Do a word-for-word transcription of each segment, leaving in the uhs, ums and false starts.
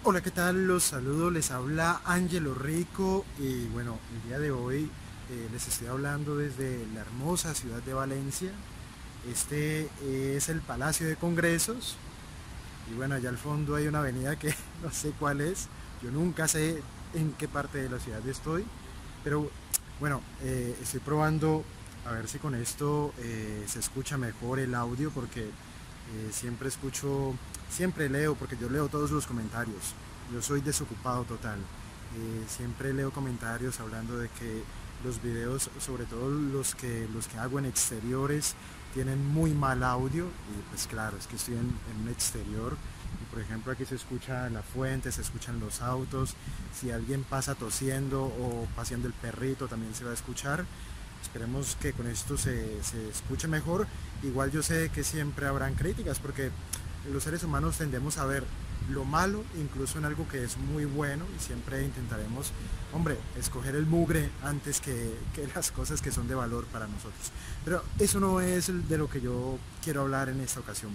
Hola, ¿qué tal? Los saludo, les habla Ángelo Rico y bueno, el día de hoy eh, les estoy hablando desde la hermosa ciudad de Valencia. Este es el Palacio de Congresos y bueno, allá al fondo hay una avenida que no sé cuál es, yo nunca sé en qué parte de la ciudad estoy, pero bueno, eh, estoy probando a ver si con esto eh, se escucha mejor el audio porque eh, siempre escucho, siempre leo, porque yo leo todos los comentarios. Yo soy desocupado total. Eh, siempre leo comentarios hablando de que los videos, sobre todo los que, los que hago en exteriores, tienen muy mal audio. Y pues claro, es que estoy en, en un exterior. Y por ejemplo aquí se escucha la fuente, se escuchan los autos. Si alguien pasa tosiendo o paseando el perrito también se va a escuchar. Esperemos que con esto se, se escuche mejor. Igual yo sé que siempre habrán críticas porque los seres humanos tendemos a ver lo malo incluso en algo que es muy bueno y siempre intentaremos, hombre, escoger el mugre antes que, que las cosas que son de valor para nosotros. Pero eso no es de lo que yo quiero hablar en esta ocasión.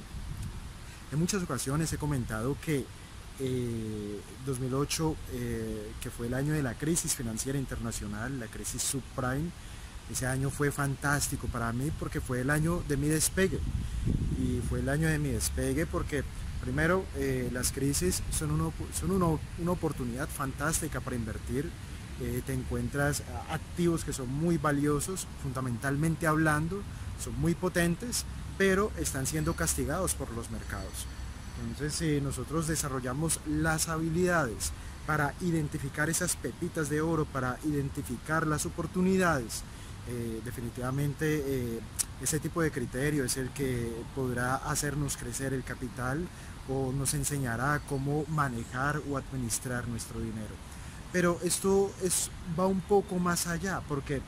En muchas ocasiones he comentado que eh, dos mil ocho, eh, que fue el año de la crisis financiera internacional, la crisis subprime, ese año fue fantástico para mí porque fue el año de mi despegue. Y fue el año de mi despegue porque primero eh, las crisis son, uno, son uno, una oportunidad fantástica para invertir. Eh, te encuentras activos que son muy valiosos, fundamentalmente hablando, son muy potentes, pero están siendo castigados por los mercados. Entonces, si nosotros desarrollamos las habilidades para identificar esas pepitas de oro, para identificar las oportunidades, eh, definitivamente eh, ese tipo de criterio es el que podrá hacernos crecer el capital o nos enseñará cómo manejar o administrar nuestro dinero. Pero esto es, va un poco más allá, porque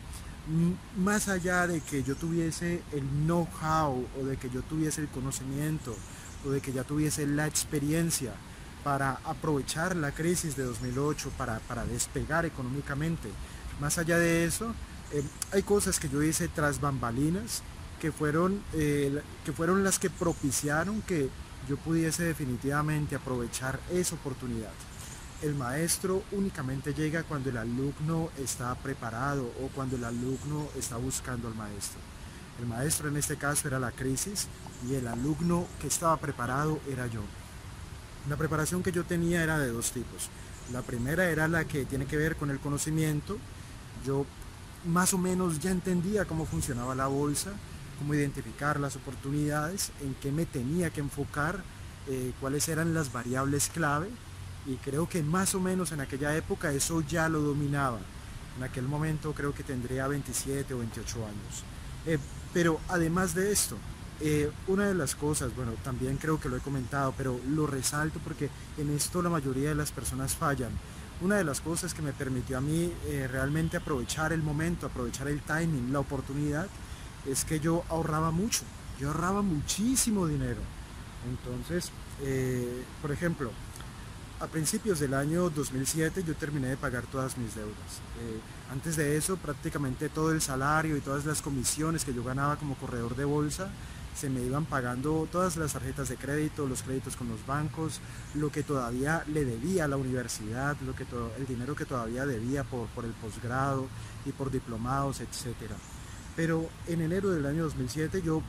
más allá de que yo tuviese el know-how o de que yo tuviese el conocimiento o de que ya tuviese la experiencia para aprovechar la crisis de dos mil ocho, para, para despegar económicamente, más allá de eso, eh, hay cosas que yo hice tras bambalinas que fueron, eh, que fueron las que propiciaron que yo pudiese definitivamente aprovechar esa oportunidad. El maestro únicamente llega cuando el alumno está preparado o cuando el alumno está buscando al maestro. El maestro en este caso era la crisis y el alumno que estaba preparado era yo. La preparación que yo tenía era de dos tipos. La primera era la que tiene que ver con el conocimiento. Yo más o menos ya entendía cómo funcionaba la bolsa, cómo identificar las oportunidades, en qué me tenía que enfocar, eh, cuáles eran las variables clave, y creo que más o menos en aquella época eso ya lo dominaba. En aquel momento creo que tendría veintisiete o veintiocho años. Eh, pero además de esto, eh, una de las cosas, bueno, también creo que lo he comentado, pero lo resalto porque en esto la mayoría de las personas fallan. Una de las cosas que me permitió a mí eh, realmente aprovechar el momento, aprovechar el timing, la oportunidad, es que yo ahorraba mucho. Yo ahorraba muchísimo dinero. Entonces, eh, por ejemplo, a principios del año dos mil siete yo terminé de pagar todas mis deudas. Eh, antes de eso, prácticamente todo el salario y todas las comisiones que yo ganaba como corredor de bolsa se me iban pagando todas las tarjetas de crédito, los créditos con los bancos, lo que todavía le debía a la universidad, lo que to el dinero que todavía debía por, por el posgrado y por diplomados, etcétera. Pero en enero del año dos mil siete yo,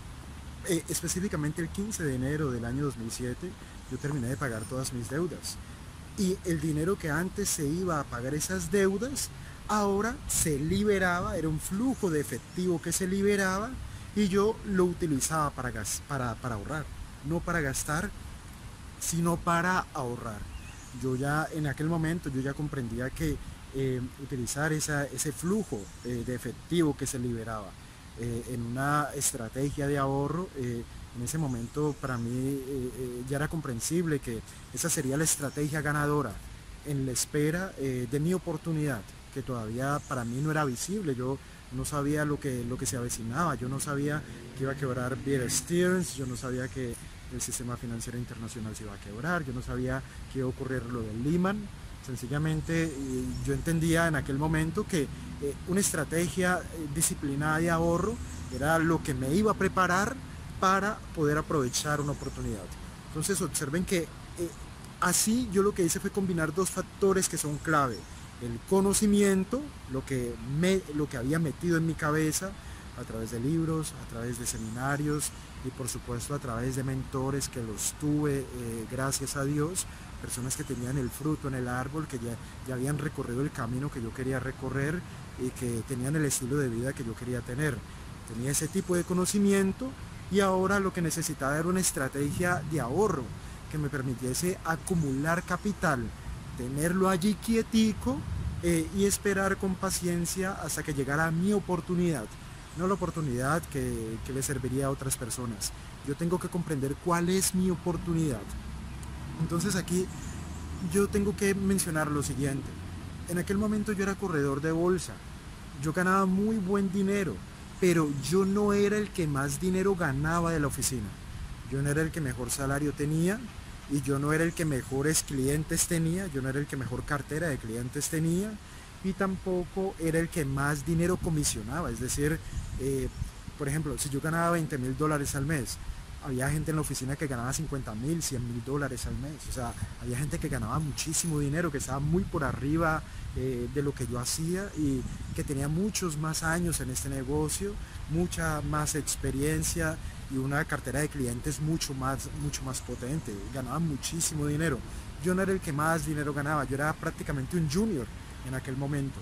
eh, específicamente el quince de enero del año dos mil siete, yo terminé de pagar todas mis deudas. Y el dinero que antes se iba a pagar esas deudas, ahora se liberaba, era un flujo de efectivo que se liberaba y yo lo utilizaba para, gas, para, para ahorrar, no para gastar, sino para ahorrar. Yo ya en aquel momento yo ya comprendía que eh, utilizar esa, ese flujo eh, de efectivo que se liberaba eh, en una estrategia de ahorro, eh, en ese momento para mí eh, eh, ya era comprensible que esa sería la estrategia ganadora en la espera eh, de mi oportunidad, que todavía para mí no era visible. Yo no sabía lo que, lo que se avecinaba, yo no sabía que iba a quebrar Bear Stearns, yo no sabía que el sistema financiero internacional se iba a quebrar, yo no sabía que iba a ocurrir lo del Lehman. Sencillamente eh, yo entendía en aquel momento que eh, una estrategia eh, disciplinada de ahorro era lo que me iba a preparar para poder aprovechar una oportunidad. Entonces observen que eh, Así yo lo que hice fue combinar dos factores que son clave: el conocimiento, lo que, me, lo que había metido en mi cabeza a través de libros, a través de seminarios y por supuesto a través de mentores que los tuve, eh, gracias a Dios, personas que tenían el fruto en el árbol, que ya, ya habían recorrido el camino que yo quería recorrer y que tenían el estilo de vida que yo quería tener. Tenía ese tipo de conocimiento y ahora lo que necesitaba era una estrategia de ahorro que me permitiese acumular capital, tenerlo allí quietico, eh, y esperar con paciencia hasta que llegara mi oportunidad, no la oportunidad que, que le serviría a otras personas. Yo tengo que comprender cuál es mi oportunidad. Entonces aquí yo tengo que mencionar lo siguiente: en aquel momento yo era corredor de bolsa, yo ganaba muy buen dinero, pero yo no era el que más dinero ganaba de la oficina. Yo no era el que mejor salario tenía y yo no era el que mejores clientes tenía, yo no era el que mejor cartera de clientes tenía y tampoco era el que más dinero comisionaba. Es decir, eh, por ejemplo, si yo ganaba veinte mil dólares al mes, había gente en la oficina que ganaba cincuenta mil, cien mil dólares al mes. O sea, había gente que ganaba muchísimo dinero, que estaba muy por arriba eh, de lo que yo hacía y que tenía muchos más años en este negocio, mucha más experiencia y una cartera de clientes mucho más, mucho más potente. Ganaba muchísimo dinero. Yo no era el que más dinero ganaba, yo era prácticamente un junior en aquel momento.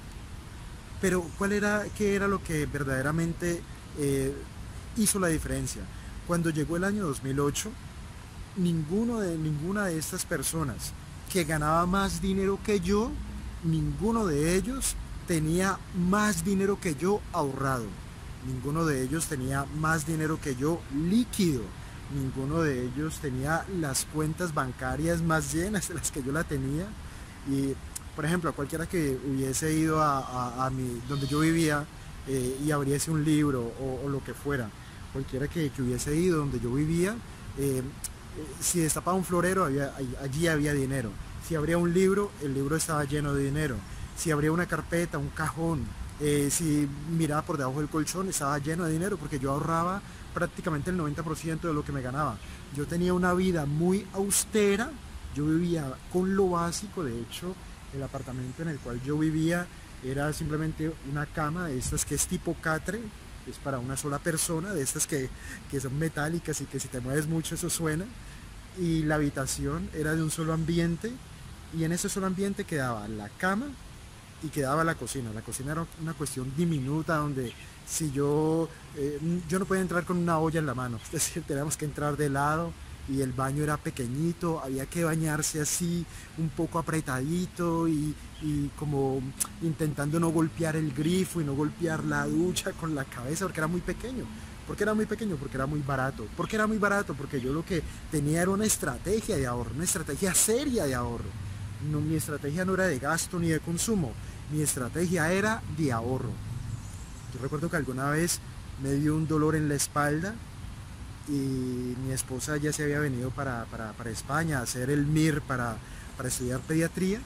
Pero ¿cuál era, qué era lo que verdaderamente eh, hizo la diferencia? Cuando llegó el año dos mil ocho, ninguno de, ninguna de estas personas que ganaba más dinero que yo, ninguno de ellos tenía más dinero que yo ahorrado. Ninguno de ellos tenía más dinero que yo líquido. Ninguno de ellos tenía las cuentas bancarias más llenas de las que yo la tenía. Y, por ejemplo, a cualquiera que hubiese ido a, a, a mi, donde yo vivía eh, y abriese un libro o, o lo que fuera, cualquiera que, que hubiese ido donde yo vivía, eh, si destapaba un florero, había, allí había dinero. Si abría un libro, el libro estaba lleno de dinero. Si abría una carpeta, un cajón, eh, si miraba por debajo del colchón, estaba lleno de dinero, porque yo ahorraba prácticamente el noventa por ciento de lo que me ganaba. Yo tenía una vida muy austera, yo vivía con lo básico. De hecho, el apartamento en el cual yo vivía era simplemente una cama de estas que es tipo catre, es para una sola persona, de estas que, que son metálicas y que si te mueves mucho eso suena. Y la habitación era de un solo ambiente y en ese solo ambiente quedaba la cama y quedaba la cocina. La cocina era una cuestión diminuta donde si yo, eh, yo no podía entrar con una olla en la mano, es decir, teníamos que entrar de lado y el baño era pequeñito, había que bañarse así un poco apretadito y, y como intentando no golpear el grifo y no golpear la ducha con la cabeza porque era muy pequeño. ¿Por qué era muy pequeño? Porque era muy barato. ¿Por qué era muy barato? Porque yo lo que tenía era una estrategia de ahorro, una estrategia seria de ahorro. No, mi estrategia no era de gasto ni de consumo, mi estrategia era de ahorro. Yo recuerdo que alguna vez me dio un dolor en la espalda y mi esposa ya se había venido para, para, para España a hacer el M I R para, para estudiar pediatría.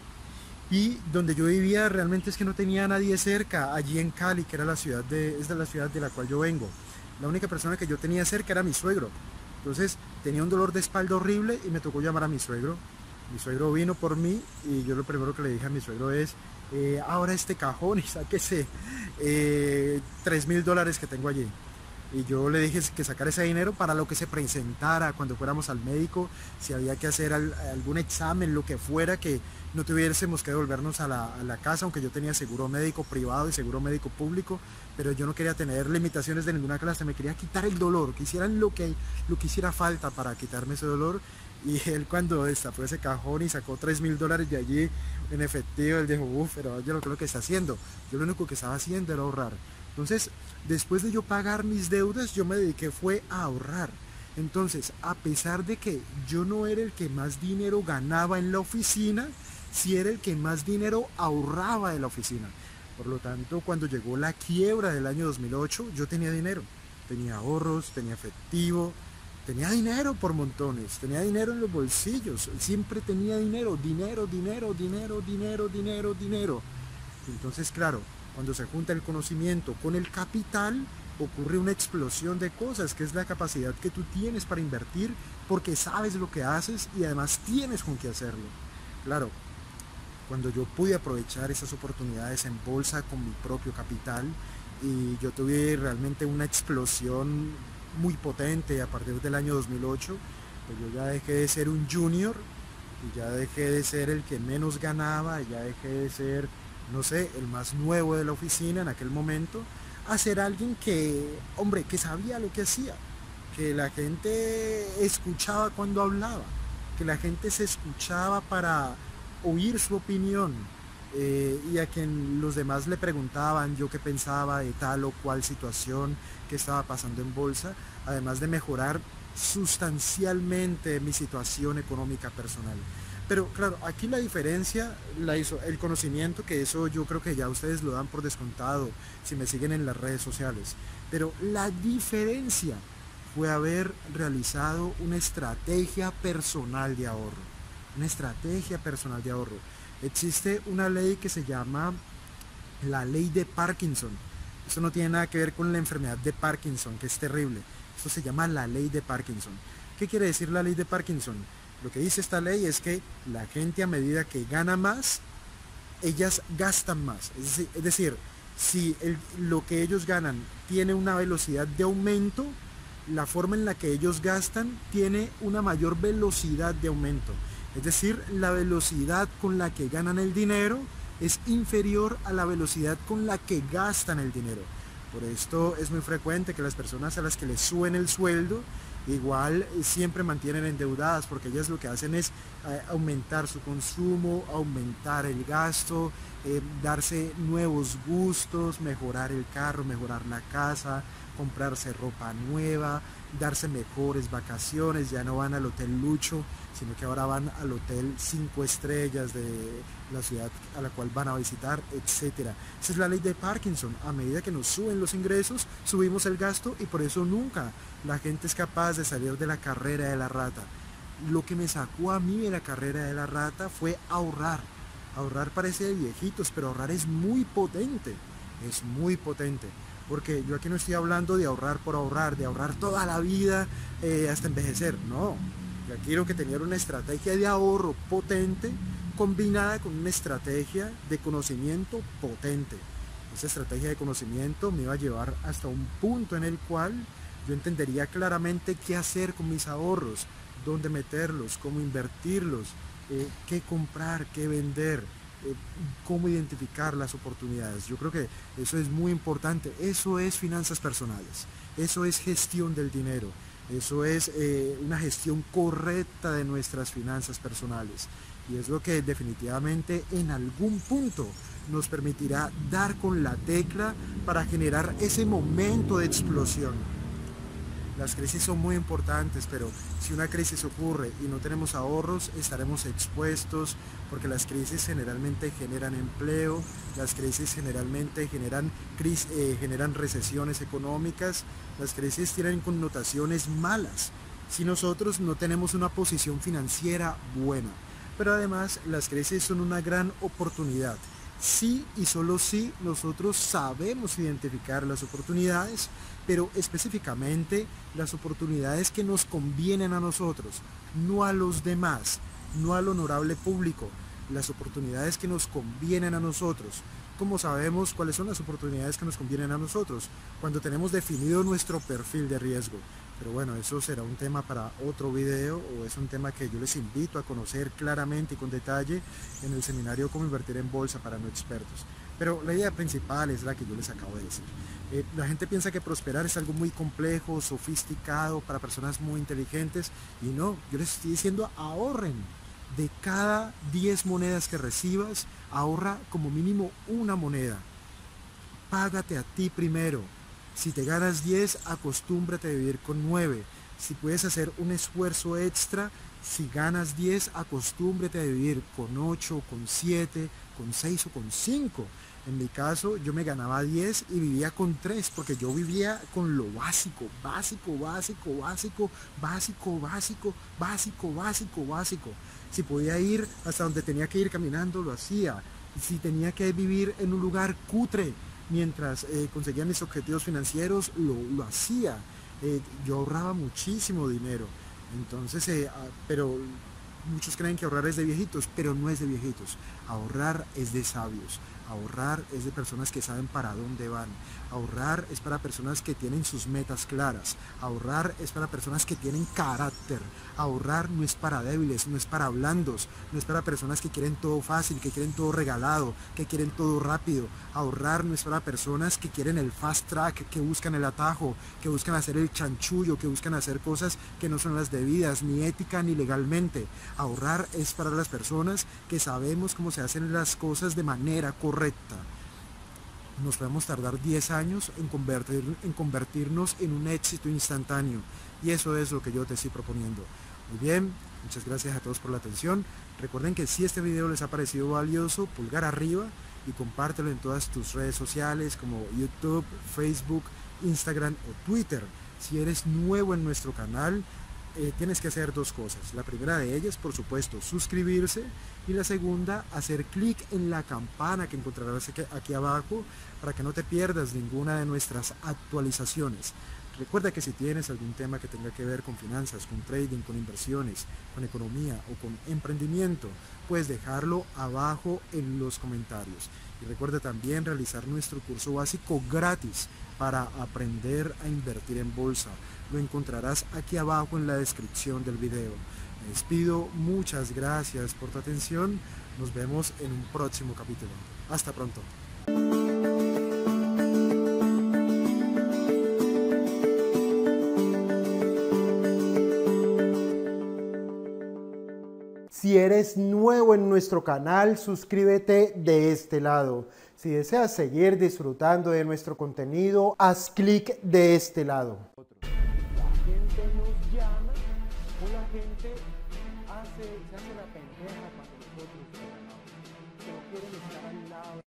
Y donde yo vivía realmente es que no tenía nadie cerca, allí en Cali, que era la ciudad de, es de la ciudad de la cual yo vengo. La única persona que yo tenía cerca era mi suegro. Entonces tenía un dolor de espalda horrible y me tocó llamar a mi suegro. Mi suegro vino por mí y yo lo primero que le dije a mi suegro es, eh, ahora este cajón y sáquese eh, tres mil dólares que tengo allí. Y yo le dije que sacara ese dinero para lo que se presentara cuando fuéramos al médico, si había que hacer al, algún examen, lo que fuera, que no tuviésemos que devolvernos a la, a la casa, aunque yo tenía seguro médico privado y seguro médico público, pero yo no quería tener limitaciones de ninguna clase, me quería quitar el dolor, que hicieran lo que, lo que hiciera falta para quitarme ese dolor. Y él, cuando destapó ese cajón y sacó tres mil dólares de allí en efectivo, él dijo, uff, pero yo lo creo que está haciendo, yo lo único que estaba haciendo era ahorrar. Entonces, después de yo pagar mis deudas, yo me dediqué fue a ahorrar. Entonces, a pesar de que yo no era el que más dinero ganaba en la oficina, sí era el que más dinero ahorraba de la oficina. Por lo tanto, cuando llegó la quiebra del año dos mil ocho, yo tenía dinero. Tenía ahorros, tenía efectivo, tenía dinero por montones, tenía dinero en los bolsillos. Siempre tenía dinero, dinero, dinero, dinero, dinero, dinero, dinero. Entonces, claro, cuando se junta el conocimiento con el capital, ocurre una explosión de cosas, que es la capacidad que tú tienes para invertir porque sabes lo que haces y además tienes con qué hacerlo. Claro, cuando yo pude aprovechar esas oportunidades en bolsa con mi propio capital y yo tuve realmente una explosión muy potente a partir del año dos mil ocho, pues yo ya dejé de ser un junior y ya dejé de ser el que menos ganaba, y ya dejé de ser, no sé, el más nuevo de la oficina en aquel momento, a ser alguien que, hombre, que sabía lo que hacía, que la gente escuchaba cuando hablaba, que la gente se escuchaba para oír su opinión, eh, y a quien los demás le preguntaban yo qué pensaba de tal o cual situación que estaba pasando en bolsa, además de mejorar sustancialmente mi situación económica personal. Pero claro, aquí la diferencia la hizo el conocimiento, que eso yo creo que ya ustedes lo dan por descontado si me siguen en las redes sociales. Pero la diferencia fue haber realizado una estrategia personal de ahorro. Una estrategia personal de ahorro. Existe una ley que se llama la ley de Parkinson. Eso no tiene nada que ver con la enfermedad de Parkinson, que es terrible. Esto se llama la ley de Parkinson. ¿Qué quiere decir la ley de Parkinson? Lo que dice esta ley es que la gente, a medida que gana más, ellas gastan más. Es decir, es decir si el, lo que ellos ganan tiene una velocidad de aumento, la forma en la que ellos gastan tiene una mayor velocidad de aumento. Es decir, la velocidad con la que ganan el dinero es inferior a la velocidad con la que gastan el dinero. Por esto es muy frecuente que las personas a las que les suben el sueldo igual siempre mantienen endeudadas, porque ellas lo que hacen es eh, aumentar su consumo, aumentar el gasto, eh, darse nuevos gustos, mejorar el carro, mejorar la casa, comprarse ropa nueva, darse mejores vacaciones. Ya no van al hotel lucho, sino que ahora van al hotel cinco estrellas de la ciudad a la cual van a visitar, etcétera. Esa es la ley de Parkinson. A medida que nos suben los ingresos, subimos el gasto, y por eso nunca la gente es capaz de salir de la carrera de la rata. Lo que me sacó a mí de la carrera de la rata fue ahorrar. Ahorrar parece de viejitos, pero ahorrar es muy potente, es muy potente. Porque yo aquí no estoy hablando de ahorrar por ahorrar, de ahorrar toda la vida eh, hasta envejecer, no. Yo aquí quiero que tener una estrategia de ahorro potente combinada con una estrategia de conocimiento potente. Esa estrategia de conocimiento me iba a llevar hasta un punto en el cual yo entendería claramente qué hacer con mis ahorros, dónde meterlos, cómo invertirlos, eh, qué comprar, qué vender, eh, cómo identificar las oportunidades. Yo creo que eso es muy importante. Eso es finanzas personales, eso es gestión del dinero, eso es eh, una gestión correcta de nuestras finanzas personales. Y es lo que definitivamente en algún punto nos permitirá dar con la tecla para generar ese momento de explosión. Las crisis son muy importantes, pero si una crisis ocurre y no tenemos ahorros, estaremos expuestos, porque las crisis generalmente generan empleo, las crisis generalmente generan, crisis, eh, generan recesiones económicas, las crisis tienen connotaciones malas si nosotros no tenemos una posición financiera buena. Pero además las crisis son una gran oportunidad. Sí y solo si nosotros sabemos identificar las oportunidades, pero específicamente las oportunidades que nos convienen a nosotros, no a los demás, no al honorable público, las oportunidades que nos convienen a nosotros. ¿Cómo sabemos cuáles son las oportunidades que nos convienen a nosotros? Cuando tenemos definido nuestro perfil de riesgo. Pero bueno, eso será un tema para otro video, o es un tema que yo les invito a conocer claramente y con detalle en el seminario Cómo invertir en bolsa para no expertos. Pero la idea principal es la que yo les acabo de decir. Eh, la gente piensa que prosperar es algo muy complejo, sofisticado, para personas muy inteligentes, y no, yo les estoy diciendo ahorren. De cada diez monedas que recibas, ahorra como mínimo una moneda. Págate a ti primero. Si te ganas diez, acostúmbrate a vivir con nueve. Si puedes hacer un esfuerzo extra, si ganas diez, acostúmbrate a vivir con ocho, con siete, con seis o con cinco. En mi caso, yo me ganaba diez y vivía con tres, porque yo vivía con lo básico, básico, básico, básico, básico, básico, básico, básico, básico. Si podía ir hasta donde tenía que ir caminando, lo hacía. Si tenía que vivir en un lugar cutre, mientras eh, conseguía mis objetivos financieros, lo, lo hacía. Eh, yo ahorraba muchísimo dinero. Entonces, eh, ah, pero muchos creen que ahorrar es de viejitos, pero no es de viejitos. Ahorrar es de sabios. Ahorrar es de personas que saben para dónde van. Ahorrar es para personas que tienen sus metas claras. Ahorrar es para personas que tienen carácter. Ahorrar no es para débiles, no es para blandos, no es para personas que quieren todo fácil, que quieren todo regalado, que quieren todo rápido. Ahorrar no es para personas que quieren el fast track, que buscan el atajo, que buscan hacer el chanchullo, que buscan hacer cosas que no son las debidas, ni ética ni legalmente. Ahorrar es para las personas que sabemos cómo se hacen las cosas de manera correcta. Nos podemos tardar diez años en, convertir, en convertirnos en un éxito instantáneo, y eso es lo que yo te estoy proponiendo. Muy bien, muchas gracias a todos por la atención. Recuerden que si este video les ha parecido valioso, pulgar arriba y compártelo en todas tus redes sociales como YouTube, Facebook, Instagram o Twitter. Si eres nuevo en nuestro canal, Eh, tienes que hacer dos cosas. La primera de ellas, por supuesto, suscribirse, y la segunda, hacer clic en la campana que encontrarás aquí, aquí abajo, para que no te pierdas ninguna de nuestras actualizaciones. Recuerda que si tienes algún tema que tenga que ver con finanzas, con trading, con inversiones, con economía o con emprendimiento, puedes dejarlo abajo en los comentarios. Y recuerda también realizar nuestro curso básico gratis para aprender a invertir en bolsa. Lo encontrarás aquí abajo en la descripción del video. Me despido, muchas gracias por tu atención. Nos vemos en un próximo capítulo. Hasta pronto. Si eres nuevo en nuestro canal, suscríbete de este lado. Si deseas seguir disfrutando de nuestro contenido, haz clic de este lado.